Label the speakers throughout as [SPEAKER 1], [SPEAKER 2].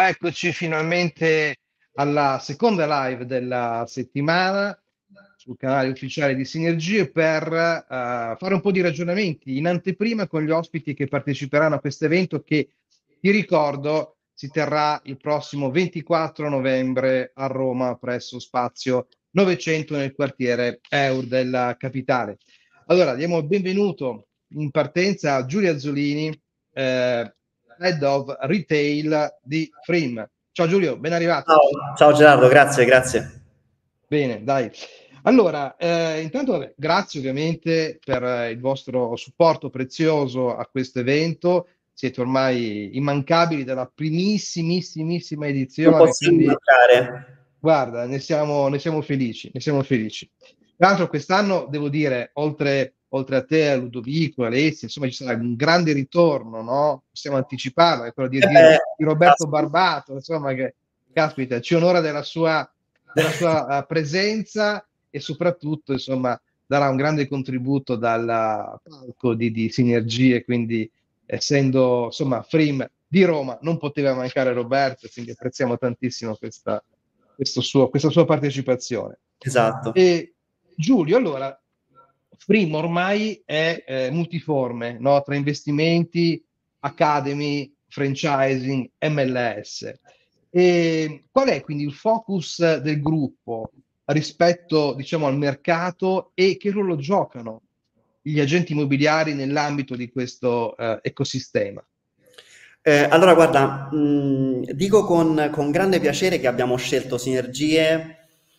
[SPEAKER 1] eccoci finalmente alla seconda live della settimana sul canale ufficiale di Sinergie per fare un po' di ragionamenti in anteprima con gli ospiti che parteciperanno a questo evento che, ti ricordo, si terrà il prossimo 24 novembre a Roma presso Spazio 900 nel quartiere Eur della Capitale. Allora, diamo il benvenuto in partenza a Giulia Azzolini, Head of Retail di Frim. Ciao Giulio, ben arrivato.
[SPEAKER 2] Ciao Gerardo, grazie.
[SPEAKER 1] Bene, dai. Allora, intanto grazie ovviamente per il vostro supporto prezioso a questo evento. Siete ormai immancabili dalla primissimissima
[SPEAKER 2] Non
[SPEAKER 1] edizione,
[SPEAKER 2] possiamo
[SPEAKER 1] quindi
[SPEAKER 2] mancare.
[SPEAKER 1] guarda, ne siamo felici, ne siamo felici. Tra l'altro quest'anno devo dire, oltre a te, a Ludovico, Alessia, insomma ci sarà un grande ritorno, no? Possiamo anticiparlo, è quello di Roberto Barbato, insomma, che caspita, ci onora della sua presenza e soprattutto, insomma, darà un grande contributo dal palco di Sinergie, quindi essendo, insomma, Frim di Roma, non poteva mancare Roberto, quindi apprezziamo tantissimo questa sua partecipazione.
[SPEAKER 2] Esatto.
[SPEAKER 1] E Giulio, allora, Frim ormai è multiforme, no? Tra investimenti, academy, franchising, MLS. E qual è quindi il focus del gruppo rispetto, diciamo, al mercato e che ruolo giocano gli agenti immobiliari nell'ambito di questo ecosistema?
[SPEAKER 2] Allora, guarda, dico con grande piacere che abbiamo scelto Sinergie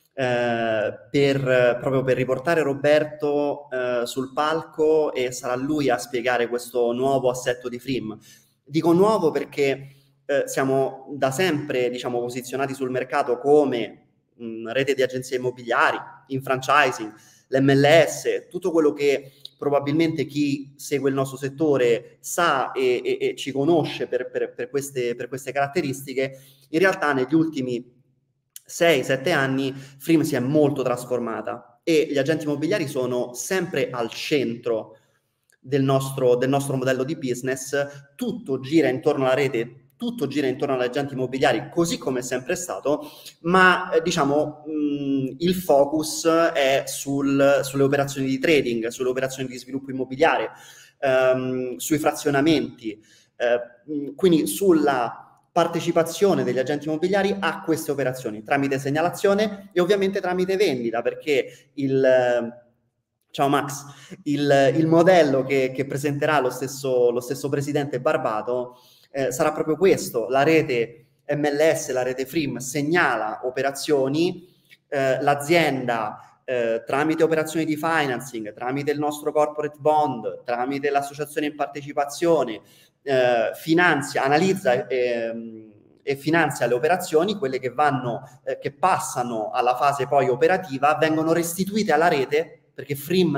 [SPEAKER 2] proprio per riportare Roberto sul palco e sarà lui a spiegare questo nuovo assetto di Frim. Dico nuovo perché siamo da sempre, diciamo, posizionati sul mercato come rete di agenzie immobiliari, in franchising, l'MLS, tutto quello che probabilmente chi segue il nostro settore sa e ci conosce per queste caratteristiche. In realtà negli ultimi 6-7 anni Frim si è molto trasformata e gli agenti immobiliari sono sempre al centro del nostro modello di business. Tutto gira intorno alla rete, tutto gira intorno agli agenti immobiliari, così come è sempre stato, ma diciamo il focus è sulle operazioni di trading, sulle operazioni di sviluppo immobiliare, sui frazionamenti, quindi sulla partecipazione degli agenti immobiliari a queste operazioni tramite segnalazione e ovviamente tramite vendita, perché ciao Max, il modello che presenterà lo stesso presidente Barbato sarà proprio questo: la rete MLS, la rete Frim segnala operazioni, l'azienda tramite operazioni di financing, tramite il nostro corporate bond, tramite l'associazione in partecipazione, finanzia, analizza e finanzia le operazioni, quelle che che passano alla fase poi operativa, vengono restituite alla rete, perché Frim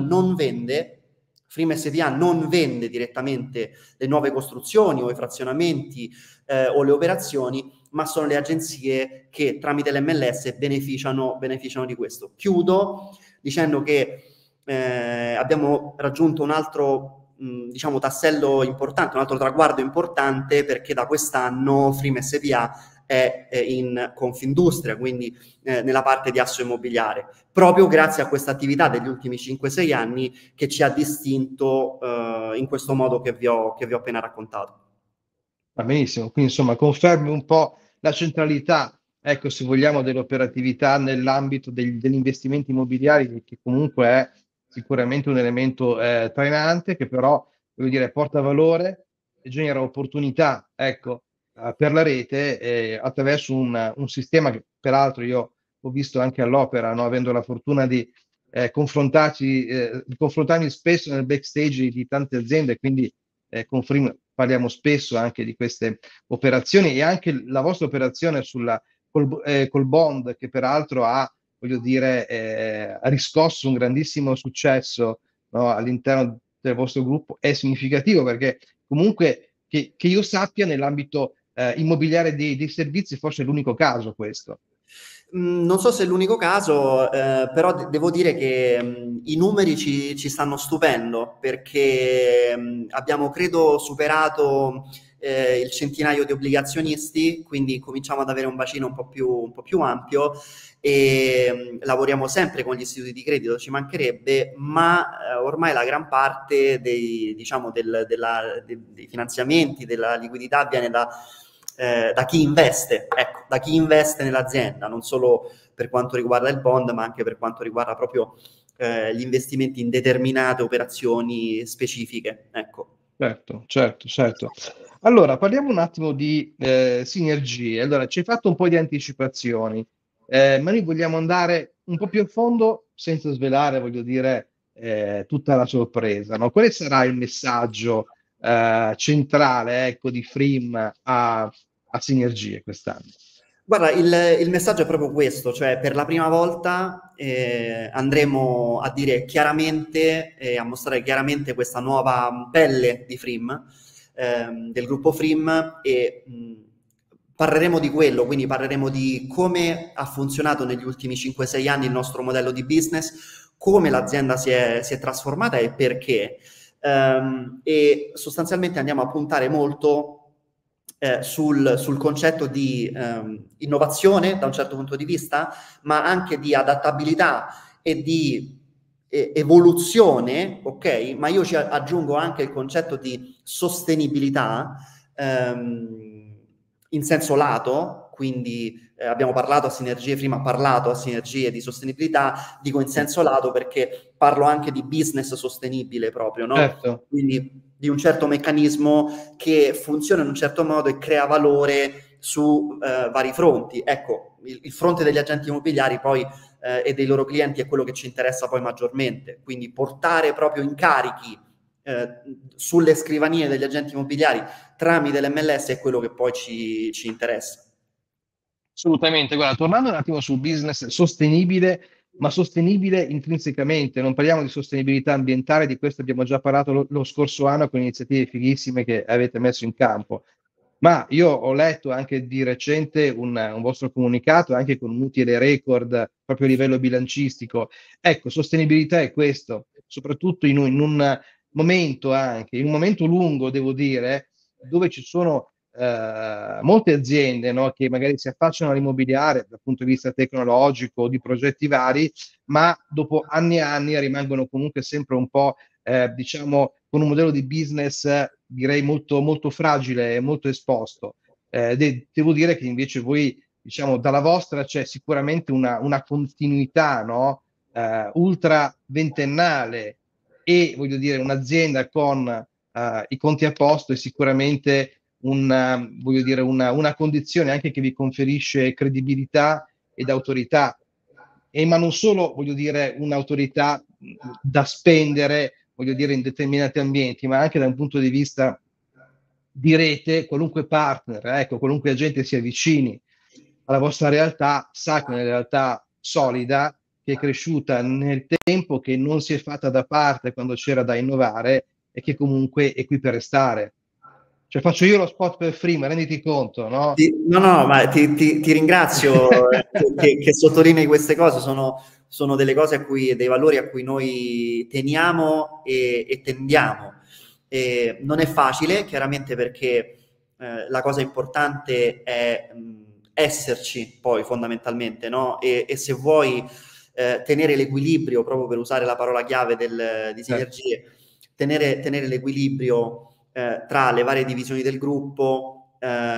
[SPEAKER 2] SPA non vende direttamente le nuove costruzioni o i frazionamenti o le operazioni, ma sono le agenzie che tramite l'MLS beneficiano di questo. Chiudo dicendo che abbiamo raggiunto un altro diciamo tassello importante, un altro traguardo importante, perché da quest'anno Frim SPA è in Confindustria, quindi nella parte di asso immobiliare, proprio grazie a questa attività degli ultimi 5-6 anni che ci ha distinto in questo modo che vi ho appena raccontato.
[SPEAKER 1] Va benissimo, quindi insomma confermi un po' la centralità, ecco, se vogliamo, dell'operatività nell'ambito degli investimenti immobiliari, che comunque è sicuramente un elemento trainante, che però, voglio dire, porta valore e genera opportunità, ecco, per la rete attraverso un sistema che peraltro io ho visto anche all'opera, no? Avendo la fortuna di confrontarmi spesso nel backstage di tante aziende, quindi con Frim parliamo spesso anche di queste operazioni e anche la vostra operazione col bond, che peraltro ha, voglio dire, ha riscosso un grandissimo successo, no, all'interno del vostro gruppo, è significativo perché comunque che io sappia nell'ambito immobiliare dei servizi forse è l'unico caso questo.
[SPEAKER 2] Non so se è l'unico caso, però devo dire che i numeri ci stanno stupendo, perché abbiamo, credo, superato il centinaio di obbligazionisti, quindi cominciamo ad avere un bacino un po' più ampio e lavoriamo sempre con gli istituti di credito, ci mancherebbe, ma ormai la gran parte diciamo, dei finanziamenti, della liquidità viene da chi investe, ecco, da chi investe nell'azienda, non solo per quanto riguarda il bond, ma anche per quanto riguarda proprio gli investimenti in determinate operazioni specifiche. Ecco.
[SPEAKER 1] Certo, certo, certo. Allora, parliamo un attimo di sinergie. Allora, ci hai fatto un po' di anticipazioni, ma noi vogliamo andare un po' più a fondo senza svelare, voglio dire, tutta la sorpresa, no? Quale sarà il messaggio centrale, ecco, di Frim a Sinergie quest'anno?
[SPEAKER 2] Guarda, il messaggio è proprio questo, cioè per la prima volta andremo a dire chiaramente, a mostrare chiaramente questa nuova pelle di Frim, del gruppo Frim e parleremo di quello, quindi parleremo di come ha funzionato negli ultimi 5-6 anni il nostro modello di business, come l'azienda si è trasformata e perché. E sostanzialmente andiamo a puntare molto sul concetto di innovazione da un certo punto di vista, ma anche di adattabilità e di evoluzione, ok? Ma io ci aggiungo anche il concetto di sostenibilità in senso lato, quindi abbiamo parlato a sinergie, prima ho parlato a sinergie di sostenibilità, dico in senso lato perché parlo anche di business sostenibile proprio, no?
[SPEAKER 1] Certo.
[SPEAKER 2] Quindi di un certo meccanismo che funziona in un certo modo e crea valore su vari fronti. Ecco, il fronte degli agenti immobiliari poi e dei loro clienti è quello che ci interessa poi maggiormente, quindi portare proprio incarichi sulle scrivanie degli agenti immobiliari tramite l'MLS è quello che poi ci interessa.
[SPEAKER 1] Assolutamente, guarda, tornando un attimo sul business sostenibile, ma sostenibile intrinsecamente, non parliamo di sostenibilità ambientale, di questo abbiamo già parlato lo scorso anno con iniziative fighissime che avete messo in campo, ma io ho letto anche di recente un vostro comunicato, anche con un utile record proprio a livello bilancistico. Ecco, sostenibilità è questo, soprattutto in un momento anche, in un momento lungo, devo dire, dove ci sono molte aziende, no, che magari si affacciano all'immobiliare dal punto di vista tecnologico o di progetti vari, ma dopo anni e anni rimangono comunque sempre un po', diciamo, con un modello di business, direi molto, molto fragile e molto esposto. Devo dire che invece voi, diciamo, dalla vostra c'è sicuramente una continuità, no, ultra ventennale e, voglio dire, un'azienda con i conti a posto è sicuramente voglio dire, una condizione anche che vi conferisce credibilità ed autorità, ma non solo, voglio dire, un'autorità da spendere, voglio dire, in determinati ambienti, ma anche da un punto di vista di rete, qualunque partner, ecco, qualunque agente si avvicini alla vostra realtà, sa che è una realtà solida, che è cresciuta nel tempo, che non si è fatta da parte quando c'era da innovare e che comunque è qui per restare. Cioè faccio io lo spot per Free, renditi conto, no?
[SPEAKER 2] No, ma ti ringrazio che sottolinei queste cose, sono delle cose dei valori a cui noi teniamo e tendiamo. Non è facile, chiaramente, perché la cosa importante è esserci poi fondamentalmente, no? E se vuoi tenere l'equilibrio, proprio per usare la parola chiave di sinergie, tenere l'equilibrio tra le varie divisioni del gruppo,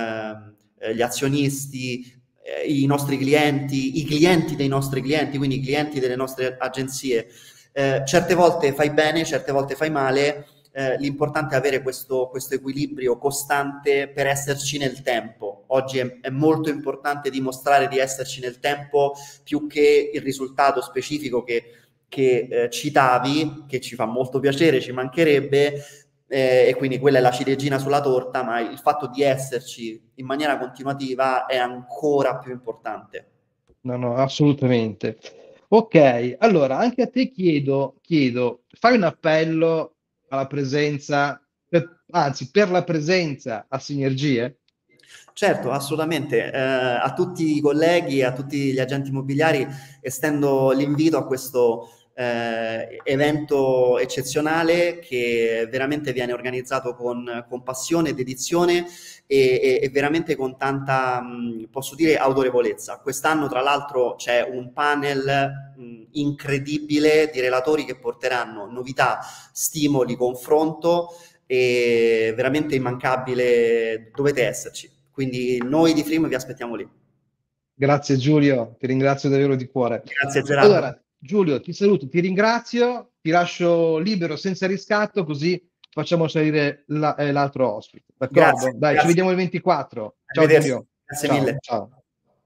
[SPEAKER 2] gli azionisti, i nostri clienti, i clienti dei nostri clienti, quindi i clienti delle nostre agenzie. Certe volte fai bene, certe volte fai male, l'importante è avere questo equilibrio costante per esserci nel tempo. Oggi è molto importante dimostrare di esserci nel tempo più che il risultato specifico che citavi, che ci fa molto piacere, ci mancherebbe, e quindi quella è la ciliegina sulla torta, ma il fatto di esserci in maniera continuativa è ancora più importante.
[SPEAKER 1] No, no, assolutamente. Ok, allora anche a te chiedo, fai un appello alla presenza, anzi per la presenza a Sinergie?
[SPEAKER 2] Certo, assolutamente. A tutti i colleghi, a tutti gli agenti immobiliari estendo l'invito a questo evento eccezionale che veramente viene organizzato con passione, dedizione e veramente con tanta, posso dire, autorevolezza. Quest'anno, tra l'altro, c'è un panel incredibile di relatori che porteranno novità, stimoli, confronto e veramente immancabile, dovete esserci. Quindi noi di Frim vi aspettiamo lì.
[SPEAKER 1] Grazie Giulio, ti ringrazio davvero di cuore.
[SPEAKER 2] Grazie Gerardo.
[SPEAKER 1] Allora, Giulio, ti saluto, ti ringrazio, ti lascio libero senza riscatto, così facciamo salire l'altro ospite.
[SPEAKER 2] Grazie,
[SPEAKER 1] D'accordo? Dai, ci
[SPEAKER 2] grazie.
[SPEAKER 1] vediamo il 24. Ciao
[SPEAKER 2] Arrivederci.
[SPEAKER 1] Giulio.
[SPEAKER 2] Grazie
[SPEAKER 1] Ciao,
[SPEAKER 2] mille.
[SPEAKER 1] ciao.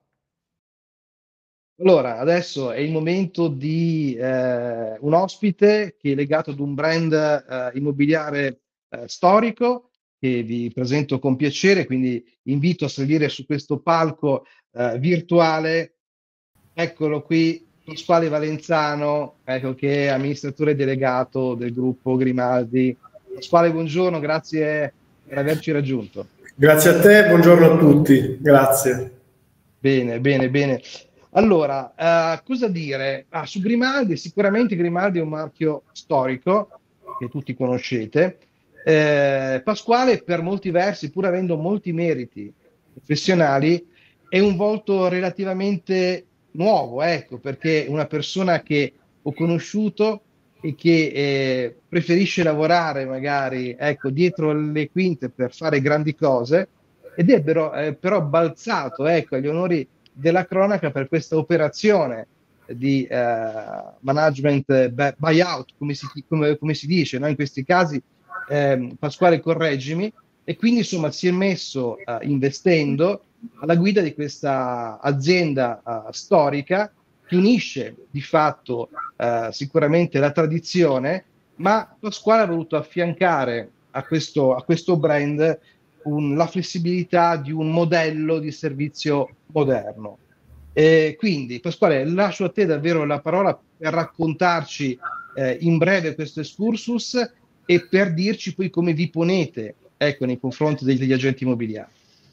[SPEAKER 1] Allora, adesso è il momento di un ospite che è legato ad un brand immobiliare storico che vi presento con piacere, quindi invito a salire su questo palco virtuale. Eccolo qui, Pasquale Valenzano, ecco, che è amministratore delegato del gruppo Grimaldi. Pasquale, buongiorno, grazie per averci raggiunto.
[SPEAKER 3] Grazie a te, buongiorno a tutti, grazie.
[SPEAKER 1] Bene, bene, bene. Allora, cosa dire? Su Grimaldi, sicuramente Grimaldi è un marchio storico che tutti conoscete. Pasquale, per molti versi, pur avendo molti meriti professionali, è un volto relativamente nuovo, ecco, perché è una persona che ho conosciuto e che preferisce lavorare magari, ecco, dietro le quinte per fare grandi cose ed è però balzato, ecco, agli onori della cronaca per questa operazione di management buyout, come si dice, no? In questi casi, Pasquale, correggimi, e quindi insomma si è messo investendo alla guida di questa azienda storica che unisce di fatto sicuramente la tradizione, ma Pasquale ha voluto affiancare a questo brand la flessibilità di un modello di servizio moderno. Quindi, Pasquale, lascio a te davvero la parola per raccontarci in breve questo excursus e per dirci poi come vi ponete, ecco, nei confronti degli agenti immobiliari.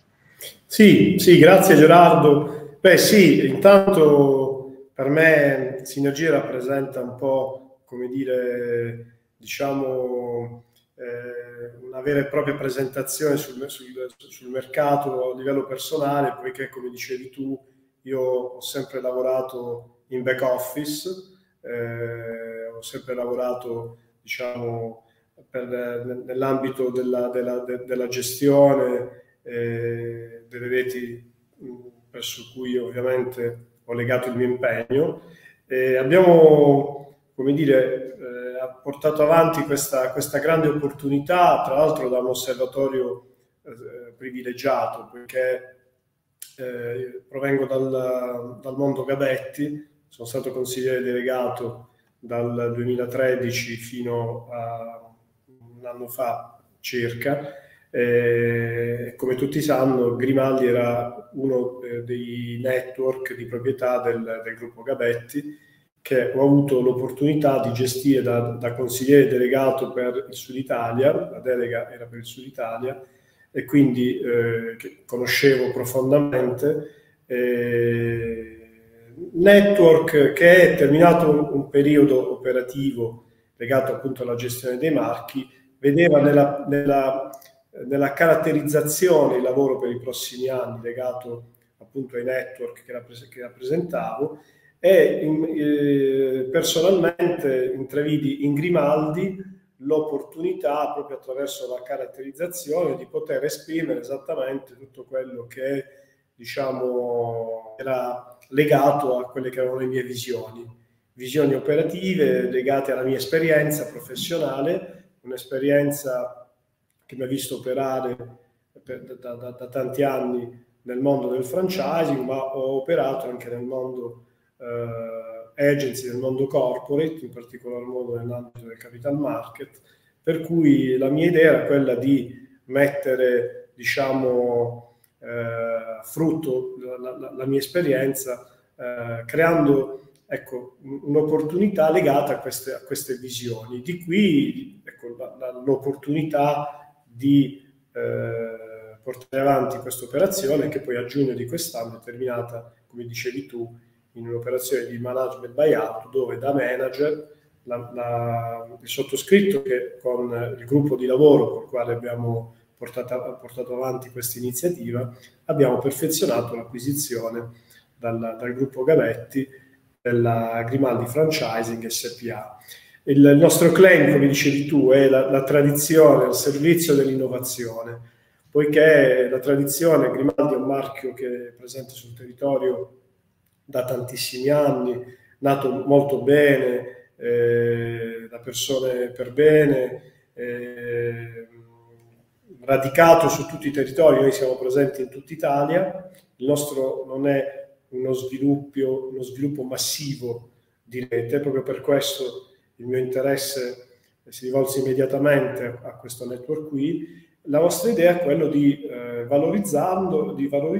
[SPEAKER 3] Sì, grazie Gerardo. Beh sì, intanto per me Sinergia rappresenta un po', come dire, diciamo, una vera e propria presentazione sul mercato a livello personale, poiché come dicevi tu, io ho sempre lavorato in back office, ho sempre lavorato, diciamo, nell'ambito della gestione delle reti presso cui ovviamente ho legato il mio impegno. Abbiamo, come dire, portato avanti questa grande opportunità, tra l'altro da un osservatorio privilegiato, perché provengo dal mondo Gabetti, sono stato consigliere delegato dal 2013 fino a un anno fa circa. Come tutti sanno, Grimaldi era uno dei network di proprietà del gruppo Gabetti, che ho avuto l'opportunità di gestire da consigliere delegato per il Sud Italia, la delega era per il Sud Italia, e quindi che conoscevo profondamente. Network che è terminato un periodo operativo legato appunto alla gestione dei marchi, vedeva nella caratterizzazione il lavoro per i prossimi anni legato appunto ai network che rappresentavo e personalmente intravidi in Grimaldi l'opportunità, proprio attraverso la caratterizzazione, di poter esprimere esattamente tutto quello che, diciamo, era legato a quelle che erano le mie visioni operative legate alla mia esperienza professionale, un'esperienza che mi ha visto operare da tanti anni nel mondo del franchising, ma ho operato anche nel mondo agency, nel mondo corporate, in particolar modo nell'ambito del capital market, per cui la mia idea era quella di mettere, diciamo, a frutto la mia esperienza, creando, ecco, un'opportunità legata a queste visioni. Di qui, ecco, l'opportunità di portare avanti questa operazione che poi a giugno di quest'anno è terminata, come dicevi tu, in un'operazione di management buyout, dove da manager il sottoscritto, che con il gruppo di lavoro con il quale abbiamo portato avanti questa iniziativa, abbiamo perfezionato l'acquisizione dal gruppo Gametti della Grimaldi Franchising SPA. Il nostro claim, come dicevi tu, è la tradizione al servizio dell'innovazione, poiché la tradizione, Grimaldi è un marchio che è presente sul territorio da tantissimi anni, nato molto bene, da persone per bene, radicato su tutti i territori. Noi siamo presenti in tutta Italia. Il nostro non è uno sviluppo massivo di rete, proprio per questo il mio interesse si rivolse immediatamente a questo network qui. La nostra idea è quella di valorizzarlo,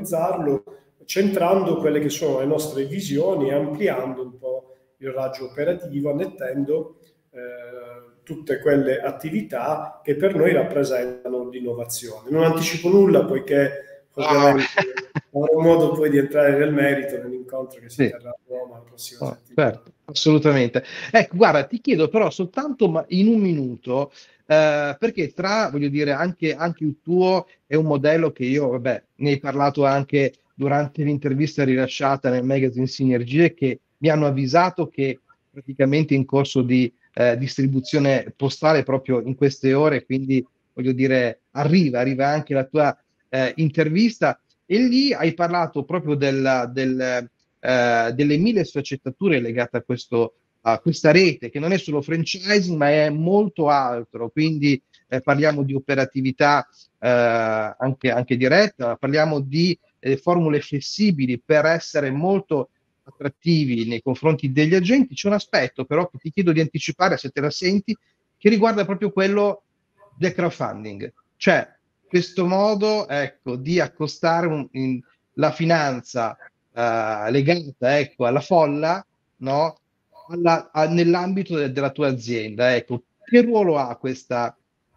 [SPEAKER 3] centrando quelle che sono le nostre visioni e ampliando un po' il raggio operativo, annettendo tutte quelle attività che per noi rappresentano l'innovazione. Non anticipo nulla, poiché ovviamente avrò modo poi di entrare nel merito nell'incontro che si terrà a Roma la prossima settimana.
[SPEAKER 1] Certo, assolutamente. Ecco, guarda, ti chiedo però soltanto in un minuto, perché voglio dire, anche il tuo è un modello che io, vabbè, ne hai parlato anche durante l'intervista rilasciata nel magazine Sinergie, che mi hanno avvisato che praticamente in corso di distribuzione postale proprio in queste ore, quindi voglio dire, arriva anche la tua intervista, e lì hai parlato proprio delle 1000 sfaccettature legate a questa rete, che non è solo franchising, ma è molto altro. Quindi parliamo di operatività anche diretta, parliamo di formule flessibili per essere molto attrattivi nei confronti degli agenti. C'è un aspetto però che ti chiedo di anticipare, se te la senti, che riguarda proprio quello del crowdfunding, cioè questo modo, ecco, di accostare la finanza legata, ecco, alla folla, no? Nell'ambito della tua azienda. Ecco, che ruolo ha questa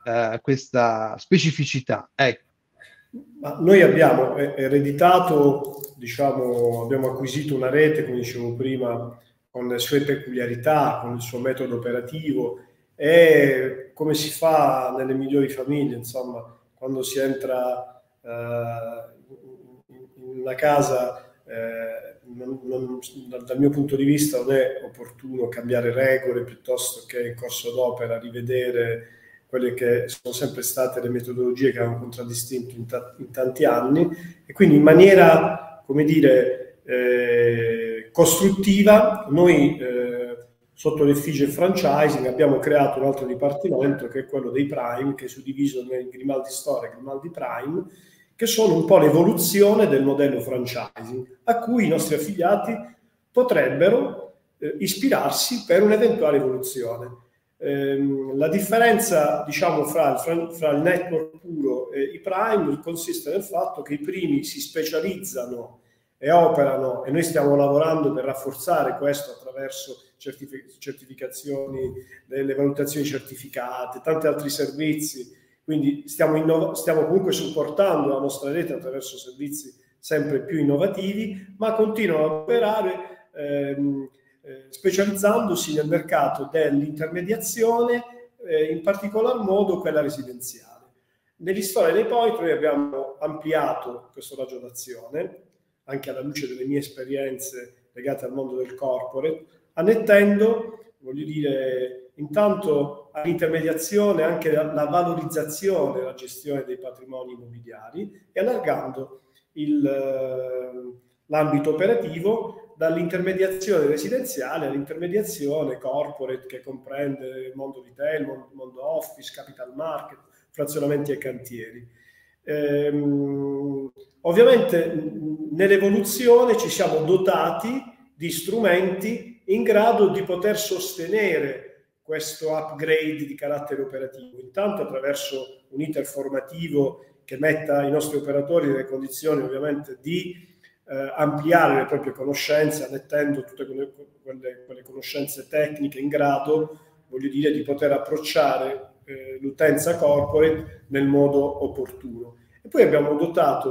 [SPEAKER 1] specificità? Ecco.
[SPEAKER 3] Ma noi abbiamo ereditato, diciamo, abbiamo acquisito una rete, come dicevo prima, con le sue peculiarità, con il suo metodo operativo, e come si fa nelle migliori famiglie, insomma, quando si entra in una casa, dal mio punto di vista non è opportuno cambiare regole, piuttosto che in corso d'opera rivedere quelle che sono sempre state le metodologie che hanno contraddistinto in tanti anni, e quindi in maniera, come dire, costruttiva, noi sotto l'effigie franchising abbiamo creato un altro dipartimento, che è quello dei Prime, che è suddiviso nel Grimaldi Store e Grimaldi Prime, che sono un po' l'evoluzione del modello franchising, a cui i nostri affiliati potrebbero ispirarsi per un'eventuale evoluzione. La differenza, diciamo, fra il network puro e i Prime consiste nel fatto che i primi si specializzano e operano, e noi stiamo lavorando per rafforzare questo attraverso certificazioni, delle valutazioni certificate, tanti altri servizi. Quindi stiamo comunque supportando la nostra rete attraverso servizi sempre più innovativi, ma continuano a operare specializzandosi nel mercato dell'intermediazione, in particolar modo quella residenziale. Negli store dei point noi abbiamo ampliato questo raggio d'azione, anche alla luce delle mie esperienze legate al mondo del corporate, annettendo, voglio dire, intanto all'intermediazione anche la valorizzazione e la gestione dei patrimoni immobiliari, e allargando l'ambito operativo dall'intermediazione residenziale all'intermediazione corporate, che comprende il mondo retail, il mondo office, capital market, frazionamenti e cantieri. Ovviamente nell'evoluzione ci siamo dotati di strumenti in grado di poter sostenere questo upgrade di carattere operativo, intanto attraverso un iter formativo che metta i nostri operatori nelle condizioni ovviamente di ampliare le proprie conoscenze, annettendo tutte quelle conoscenze tecniche in grado, voglio dire, di poter approcciare l'utenza corporate nel modo opportuno. E poi abbiamo dotato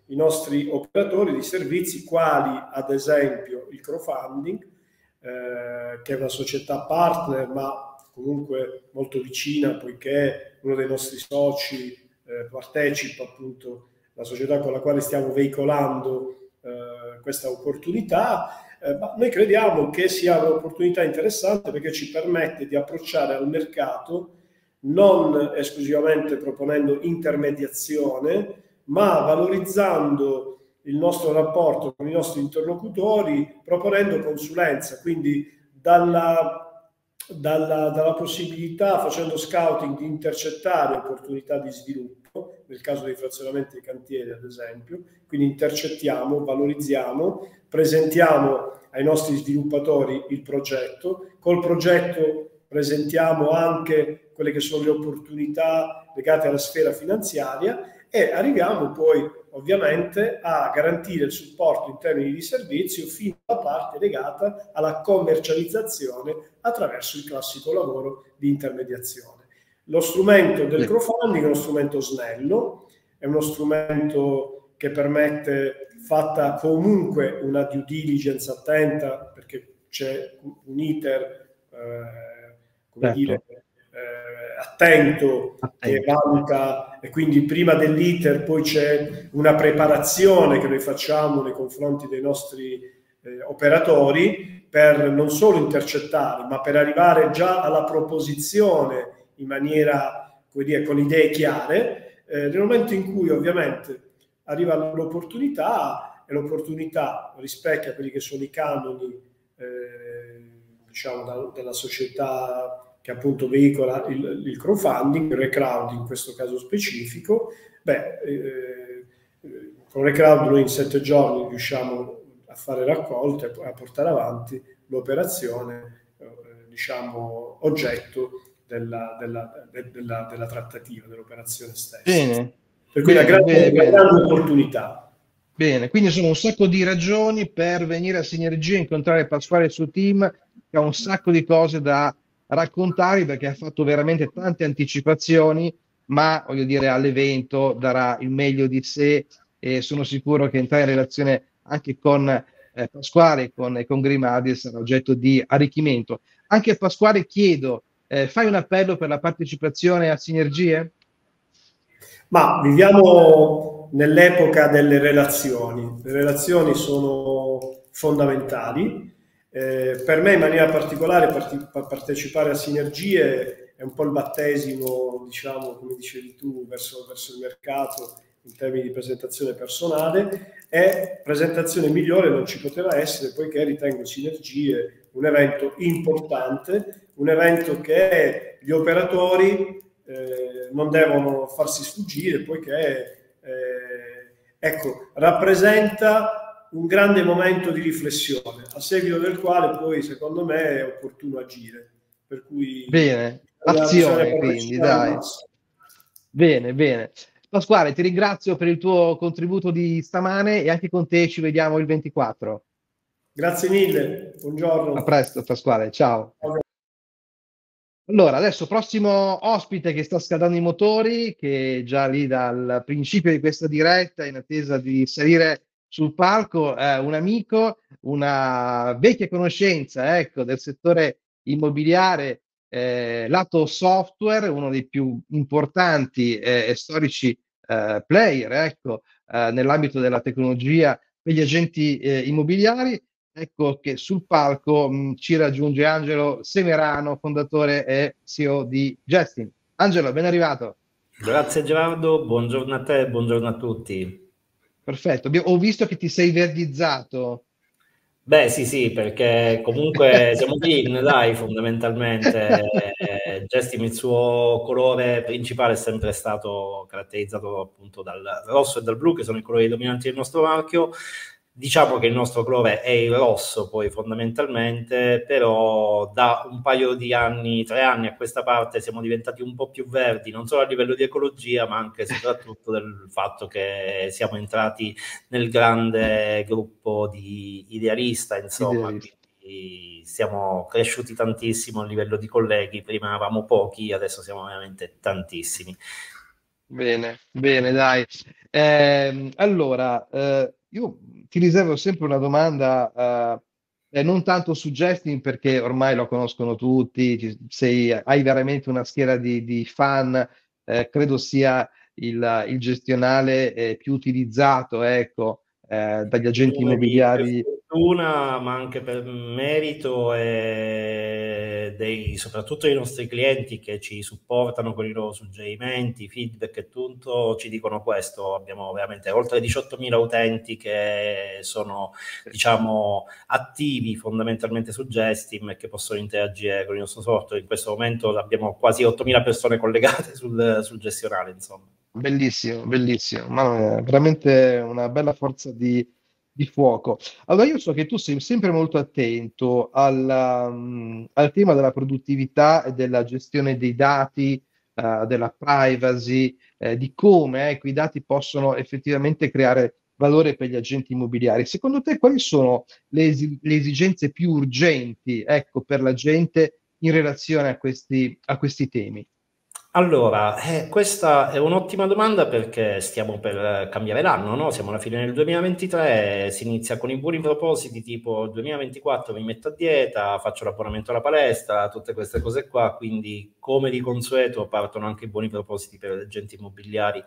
[SPEAKER 3] i nostri operatori di servizi, quali ad esempio il crowdfunding, che è una società partner, ma comunque molto vicina, poiché uno dei nostri soci partecipa appunto alla società con la quale stiamo veicolando questa opportunità. Ma noi crediamo che sia un'opportunità interessante perché ci permette di approcciare al mercato non esclusivamente proponendo intermediazione, ma valorizzando il nostro rapporto con i nostri interlocutori, proponendo consulenza, quindi dalla possibilità, facendo scouting, di intercettare opportunità di sviluppo, nel caso dei frazionamenti dei cantieri ad esempio, quindi intercettiamo, valorizziamo, presentiamo ai nostri sviluppatori il progetto, col progetto presentiamo anche quelle che sono le opportunità legate alla sfera finanziaria e arriviamo poi ovviamente a garantire il supporto in termini di servizio fino alla parte legata alla commercializzazione attraverso il classico lavoro di intermediazione. Lo strumento del crowdfunding è uno strumento snello, è uno strumento che permette, fatta comunque una due diligence attenta, perché c'è un iter, come dire, attento, che valuta, e quindi prima dell'iter poi c'è una preparazione che noi facciamo nei confronti dei nostri operatori per non solo intercettare, ma per arrivare già alla proposizione in maniera, come dire, con idee chiare, nel momento in cui ovviamente arriva l'opportunità e l'opportunità rispecchia quelli che sono i canoni diciamo della società che appunto veicola il crowdfunding, il recrowd in questo caso specifico. Con recrowd noi in 7 giorni riusciamo a fare raccolte e a portare avanti l'operazione diciamo oggetto della trattativa, dell'operazione stessa.
[SPEAKER 1] Bene.
[SPEAKER 3] Per cui una grande opportunità.
[SPEAKER 1] Bene, quindi sono un sacco di ragioni per venire a Sinergia, incontrare Pasquale e il suo team, che ha un sacco di cose da raccontare perché ha fatto veramente tante anticipazioni, ma voglio dire all'evento darà il meglio di sé e sono sicuro che entrare in relazione anche con Pasquale e con Grimaldi sarà oggetto di arricchimento. Anche a Pasquale chiedo, fai un appello per la partecipazione a Sinergie?
[SPEAKER 3] Ma viviamo nell'epoca delle relazioni. Le relazioni sono fondamentali. Per me in maniera particolare partecipare a Sinergie è un po' il battesimo, diciamo, come dicevi tu, verso il mercato in termini di presentazione personale, e presentazione migliore non ci poteva essere, poiché ritengo Sinergie un evento importante, un evento che gli operatori non devono farsi sfuggire, poiché ecco, rappresenta un grande momento di riflessione, a seguito del quale poi secondo me è opportuno agire. Per cui
[SPEAKER 1] bene, azione quindi, dai. Bene, bene. Pasquale, ti ringrazio per il tuo contributo di stamane e anche con te ci vediamo il 24.
[SPEAKER 3] Grazie mille, buongiorno.
[SPEAKER 1] A presto, Pasquale, ciao. Allora, adesso prossimo ospite che sta scaldando i motori, che è già lì dal principio di questa diretta, in attesa di salire sul palco, un amico, una vecchia conoscenza, ecco, del settore immobiliare, lato software, uno dei più importanti e storici player, ecco, nell'ambito della tecnologia per gli agenti immobiliari. Ecco che sul palco ci raggiunge Angelo Semerano, fondatore e CEO di Jestim. Angelo, ben arrivato.
[SPEAKER 4] Grazie Gerardo, buongiorno a te, buongiorno a tutti.
[SPEAKER 1] Perfetto, ho visto che ti sei verdizzato.
[SPEAKER 4] Beh sì, perché comunque siamo green, dai, fondamentalmente. Jestim, il suo colore principale è sempre stato caratterizzato appunto dal rosso e dal blu, che sono i colori dominanti del nostro marchio. Diciamo che il nostro colore è il rosso poi fondamentalmente, però da un paio di anni, 3 anni a questa parte siamo diventati un po' più verdi, non solo a livello di ecologia, ma anche e soprattutto del fatto che siamo entrati nel grande gruppo di Idealista, insomma, quindi siamo cresciuti tantissimo a livello di colleghi, prima eravamo pochi, adesso siamo veramente tantissimi.
[SPEAKER 1] Bene, bene, dai. Allora, io ti riservo sempre una domanda, non tanto su Justin, perché ormai lo conoscono tutti, hai veramente una schiera di fan, credo sia il gestionale più utilizzato, ecco, dagli agenti
[SPEAKER 4] Numeri per
[SPEAKER 1] immobiliari.
[SPEAKER 4] fortuna, ma anche per merito soprattutto dei nostri clienti che ci supportano con i loro suggerimenti, feedback e tutto, ci dicono questo. Abbiamo veramente oltre 18.000 utenti che sono, diciamo, attivi fondamentalmente su Gestim e che possono interagire con il nostro software. In questo momento abbiamo quasi 8.000 persone collegate sul gestionale, insomma.
[SPEAKER 1] Bellissimo, bellissimo, ma è veramente una bella forza di fuoco. Allora, io so che tu sei sempre molto attento al tema della produttività e della gestione dei dati, della privacy, di come, ecco, i dati possono effettivamente creare valore per gli agenti immobiliari. Secondo te, quali sono le esigenze più urgenti, ecco, per la gente in relazione a questi temi?
[SPEAKER 4] Allora, questa è un'ottima domanda perché stiamo per cambiare l'anno, no? Siamo alla fine del 2023, si inizia con i buoni propositi tipo 2024 mi metto a dieta, faccio l'abbonamento alla palestra, tutte queste cose qua, quindi come di consueto partono anche i buoni propositi per gli agenti immobiliari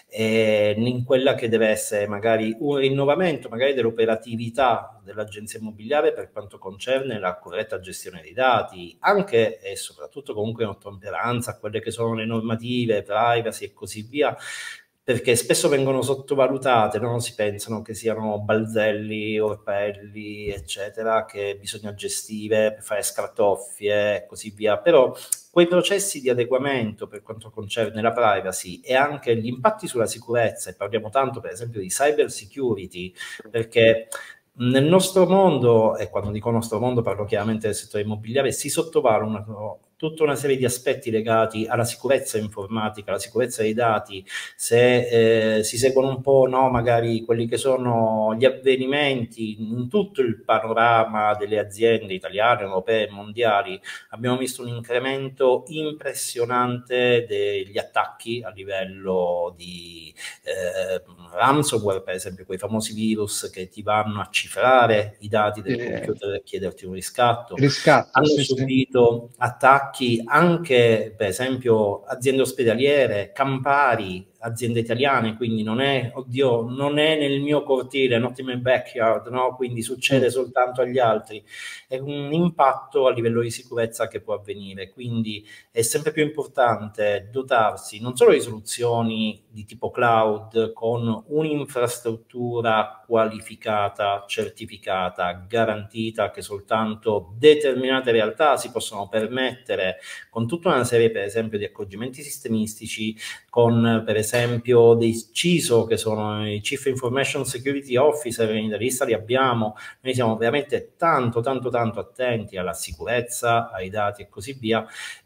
[SPEAKER 4] in quella che deve essere magari un rinnovamento magari dell'operatività dell'agenzia immobiliare per quanto concerne la corretta gestione dei dati, anche e soprattutto comunque in ottemperanza a quelle che sono le normative, privacy e così via, perché spesso vengono sottovalutate, no? Si pensano che siano balzelli, orpelli, eccetera, che bisogna gestire per fare scartoffie e così via, però quei processi di adeguamento per quanto concerne la privacy e anche gli impatti sulla sicurezza, e parliamo tanto per esempio di cyber security, perché nel nostro mondo, e quando dico nostro mondo parlo chiaramente del settore immobiliare, si sottovalutano tutta una serie di aspetti legati alla sicurezza informatica, alla sicurezza dei dati. Se si seguono un po', no, magari quelli che sono gli avvenimenti in tutto il panorama delle aziende italiane, europee e mondiali, abbiamo visto un incremento impressionante degli attacchi a livello di ransomware, per esempio, quei famosi virus che ti vanno a cifrare i dati del computer e chiederti un riscatto.
[SPEAKER 1] Riscatto,
[SPEAKER 4] Hanno
[SPEAKER 1] sì, sì.
[SPEAKER 4] subito attacchi anche, per esempio, aziende ospedaliere, campari, aziende italiane, quindi non è, oddio, non è nel mio cortile, not in my backyard, no? Quindi succede soltanto agli altri. È un impatto a livello di sicurezza che può avvenire, quindi è sempre più importante dotarsi non solo di soluzioni di tipo cloud con un'infrastruttura qualificata, certificata, garantita, che soltanto determinate realtà si possono permettere, con tutta una serie per esempio di accorgimenti sistemistici, con per esempio dei CISO che sono i Chief Information Security Officer, in lista li abbiamo. Noi siamo veramente tanto attenti alla sicurezza, ai dati e così via.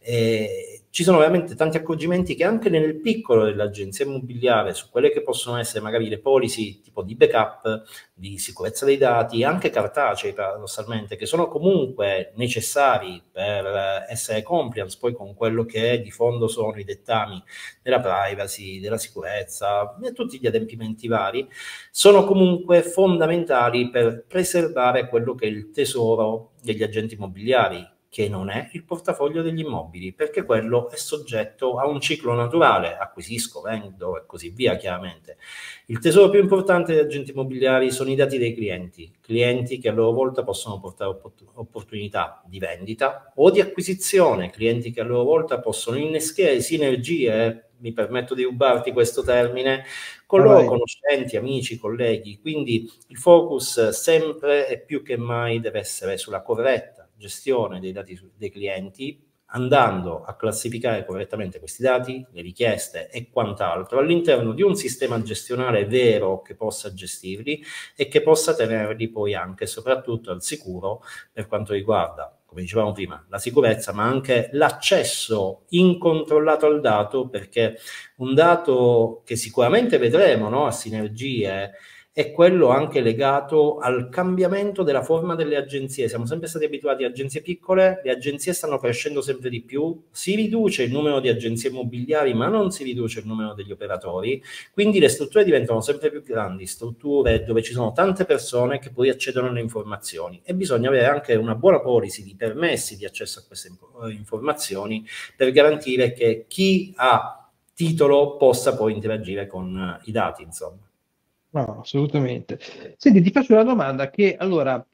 [SPEAKER 4] Ci sono veramente tanti accorgimenti che anche nel piccolo dell'agenzia immobiliare, su quelle che possono essere magari le policy tipo di backup, di sicurezza dei dati, anche cartacei paradossalmente, che sono comunque necessari per essere compliance poi con quello che di fondo sono i dettami della privacy, della sicurezza e tutti gli adempimenti vari, sono comunque fondamentali per preservare quello che è il tesoro degli agenti immobiliari, che non è il portafoglio degli immobili, perché quello è soggetto a un ciclo naturale, acquisisco, vendo e così via, chiaramente. Il tesoro più importante degli agenti immobiliari sono i dati dei clienti che a loro volta possono portare opportunità di vendita o di acquisizione, clienti che a loro volta possono innescare sinergie, mi permetto di rubarti questo termine, con loro conoscenti, amici, colleghi. Quindi il focus sempre e più che mai deve essere sulla corretta gestione dei dati dei clienti, andando a classificare correttamente questi dati, le richieste e quant'altro all'interno di un sistema gestionale vero che possa gestirli e che possa tenerli poi anche e soprattutto al sicuro per quanto riguarda, come dicevamo prima, la sicurezza, ma anche l'accesso incontrollato al dato, perché un dato che sicuramente vedremo, no, a sinergie è quello anche legato al cambiamento della forma delle agenzie. Siamo sempre stati abituati a agenzie piccole, le agenzie stanno crescendo sempre di più, si riduce il numero di agenzie immobiliari, ma non si riduce il numero degli operatori, quindi le strutture diventano sempre più grandi, strutture dove ci sono tante persone che poi accedono alle informazioni, e bisogna avere anche una buona policy di permessi di accesso a queste informazioni per garantire che chi ha titolo possa poi interagire con i dati, insomma.
[SPEAKER 1] No, assolutamente. Senti, ti faccio una domanda che allora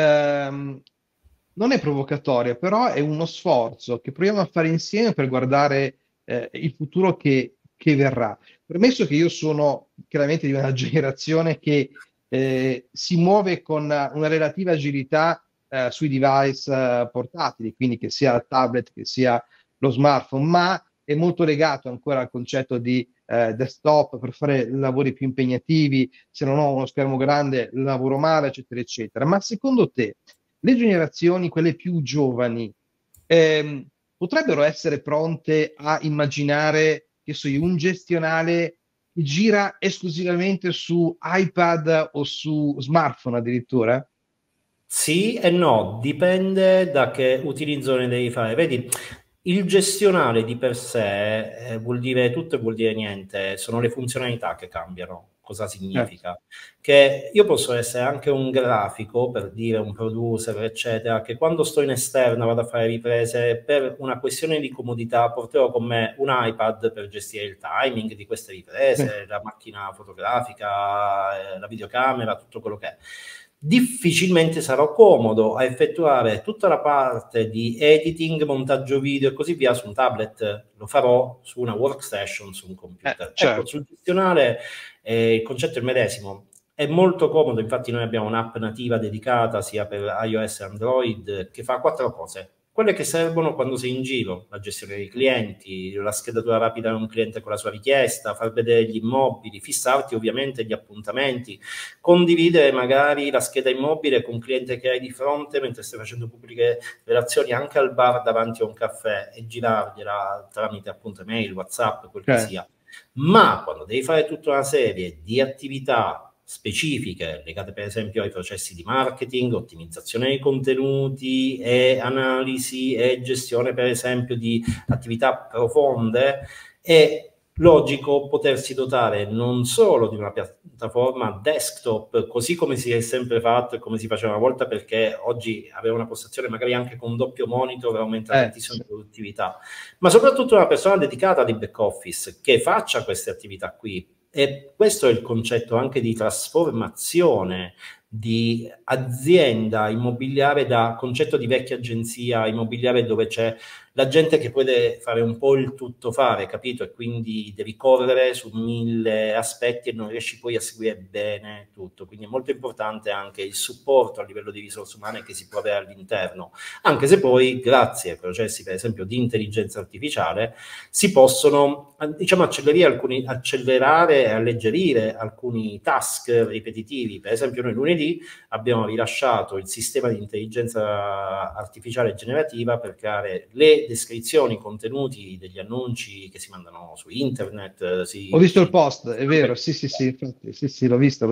[SPEAKER 1] non è provocatoria, però è uno sforzo che proviamo a fare insieme per guardare il futuro che verrà. Premesso che io sono chiaramente di una generazione che si muove con una relativa agilità sui device portatili, quindi che sia il tablet, che sia lo smartphone, ma è molto legato ancora al concetto di desktop per fare lavori più impegnativi. Se non ho uno schermo grande lavoro male, eccetera, eccetera. Ma secondo te le generazioni, quelle più giovani, potrebbero essere pronte a immaginare, che so io, un gestionale che gira esclusivamente su iPad o su smartphone addirittura?
[SPEAKER 4] Sì e no, dipende da che utilizzo ne devi fare. Vedi, il gestionale di per sé vuol dire tutto e vuol dire niente, sono le funzionalità che cambiano. Cosa significa? Che io posso essere anche un grafico, per dire un producer, eccetera, che quando sto in esterna vado a fare riprese, per una questione di comodità porterò con me un iPad per gestire il timing di queste riprese, la macchina fotografica, la videocamera, tutto quello che è. Difficilmente sarò comodo a effettuare tutta la parte di editing, montaggio video e così via su un tablet. Lo farò su una workstation, su un computer.
[SPEAKER 1] Certo.
[SPEAKER 4] Ecco, sul gestionale il concetto è il medesimo. È molto comodo, infatti noi abbiamo un'app nativa dedicata sia per iOS e Android che fa 4 cose. Quelle che servono quando sei in giro: la gestione dei clienti, la schedatura rapida di un cliente con la sua richiesta, far vedere gli immobili, fissarti ovviamente gli appuntamenti, condividere magari la scheda immobile con un cliente che hai di fronte mentre stai facendo pubbliche relazioni anche al bar davanti a un caffè e girargliela tramite appunto email, WhatsApp, quel che sia. Ma quando devi fare tutta una serie di attività specifiche legate per esempio ai processi di marketing, ottimizzazione dei contenuti e analisi e gestione per esempio di attività profonde, è logico potersi dotare non solo di una piattaforma desktop, così come si è sempre fatto e come si faceva una volta, perché oggi avere una postazione magari anche con un doppio monitor aumenta tantissimo la produttività, ma soprattutto una persona dedicata di back office che faccia queste attività qui. E questo è il concetto anche di trasformazione di azienda immobiliare da concetto di vecchia agenzia immobiliare dove c'è la gente che può fare un po' il tutto fare, capito? E quindi devi correre su 1000 aspetti e non riesci poi a seguire bene tutto. Quindi è molto importante anche il supporto a livello di risorse umane che si può avere all'interno, anche se poi grazie ai processi per esempio di intelligenza artificiale si possono, diciamo, accelerare e alleggerire alcuni task ripetitivi. Per esempio noi lunedì abbiamo rilasciato il sistema di intelligenza artificiale generativa per creare le descrizioni, contenuti degli annunci che si mandano su internet.
[SPEAKER 1] Ho visto il post, è vero, sì, infatti, sì, l'ho visto.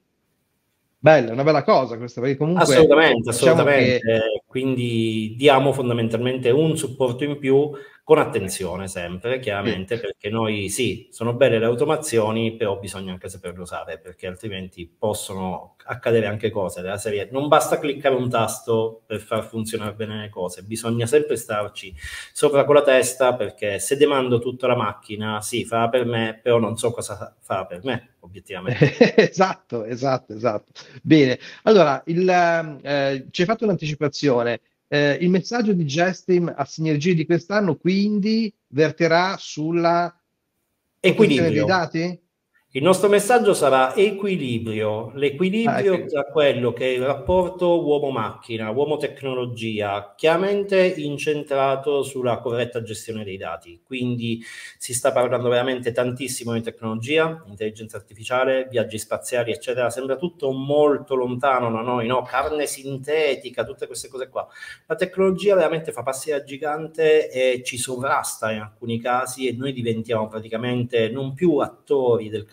[SPEAKER 1] Bella, una bella cosa questa, perché comunque
[SPEAKER 4] assolutamente.
[SPEAKER 1] Che...
[SPEAKER 4] Quindi diamo fondamentalmente un supporto in più, con attenzione sempre, chiaramente, perché noi sì, sono belle le automazioni, però bisogna anche saperle usare, perché altrimenti possono accadere anche cose della serie. Non basta cliccare un tasto per far funzionare bene le cose, bisogna sempre starci sopra con la testa, perché se demando tutta la macchina, sì, fa per me, però non so cosa fa per me, obiettivamente.
[SPEAKER 1] Esatto. Bene, allora, ci hai fatto un'anticipazione. Il messaggio di Gestim a Sinergie di quest'anno quindi verterà sulla protezione dei dati?
[SPEAKER 4] Il nostro messaggio sarà equilibrio, l'equilibrio tra quello che è il rapporto uomo-macchina, uomo-tecnologia, chiaramente incentrato sulla corretta gestione dei dati. Quindi si sta parlando veramente tantissimo di tecnologia, intelligenza artificiale, viaggi spaziali, eccetera. Sembra tutto molto lontano da noi, no? Carne sintetica, tutte queste cose qua. La tecnologia veramente fa passi da gigante e ci sovrasta in alcuni casi, e noi diventiamo praticamente non più attori del campo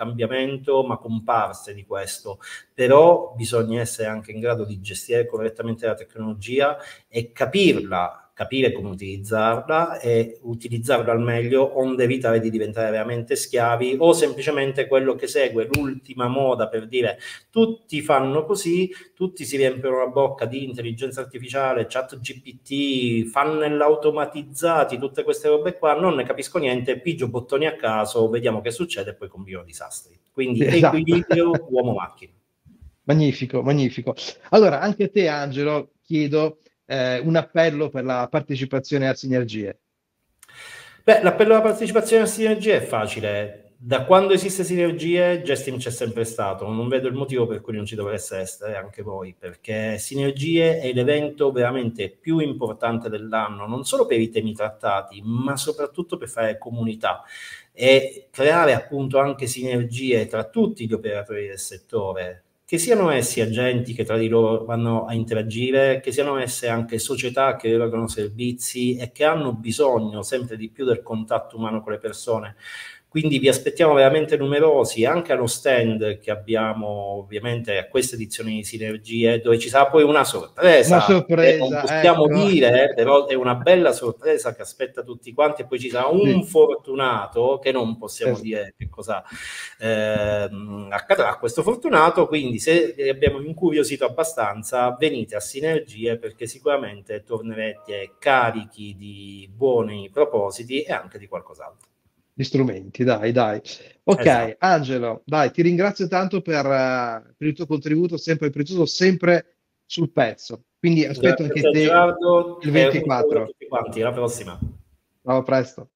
[SPEAKER 4] cambiamento, ma comparse di questo. Però bisogna essere anche in grado di gestire correttamente la tecnologia e capire come utilizzarla e utilizzarla al meglio, onde evitare di diventare veramente schiavi o semplicemente quello che segue l'ultima moda, per dire tutti fanno così, tutti si riempiono la bocca di intelligenza artificiale, chat GPT, funnel automatizzati, tutte queste robe qua, non ne capisco niente, pigio bottoni a caso, vediamo che succede e poi combino disastri. Quindi
[SPEAKER 1] Esatto.
[SPEAKER 4] equilibrio uomo-macchina.
[SPEAKER 1] Magnifico, magnifico. Allora, anche a te, Angelo, chiedo un appello per la partecipazione a Sinergie.
[SPEAKER 4] Beh, l'appello alla partecipazione a Sinergie è facile. Da quando esiste Sinergie, Gestim c'è sempre stato. Non vedo il motivo per cui non ci dovreste essere anche voi, perché Sinergie è l'evento veramente più importante dell'anno, non solo per i temi trattati, ma soprattutto per fare comunità e creare appunto anche sinergie tra tutti gli operatori del settore, che siano essi agenti che tra di loro vanno a interagire, che siano esse anche società che erogano servizi e che hanno bisogno sempre di più del contatto umano con le persone. Quindi vi aspettiamo veramente numerosi, anche allo stand che abbiamo ovviamente a questa edizione di Sinergie, dove ci sarà poi una sorpresa.
[SPEAKER 1] Una sorpresa,
[SPEAKER 4] non possiamo
[SPEAKER 1] ecco.
[SPEAKER 4] dire, però è una bella sorpresa che aspetta tutti quanti, e poi ci sarà un fortunato che non possiamo dire che cosa accadrà a questo fortunato, quindi se abbiamo incuriosito abbastanza, venite a Sinergie, perché sicuramente tornerete carichi di buoni propositi e anche di qualcos'altro.
[SPEAKER 1] Gli strumenti, dai. Ok, esatto. Angelo, dai, ti ringrazio tanto per il tuo contributo sempre prezioso, sempre sul pezzo. Quindi aspetto anche te
[SPEAKER 4] Gerardo,
[SPEAKER 1] il 24.
[SPEAKER 4] Tutti quanti, alla prossima.
[SPEAKER 1] Ciao, a presto.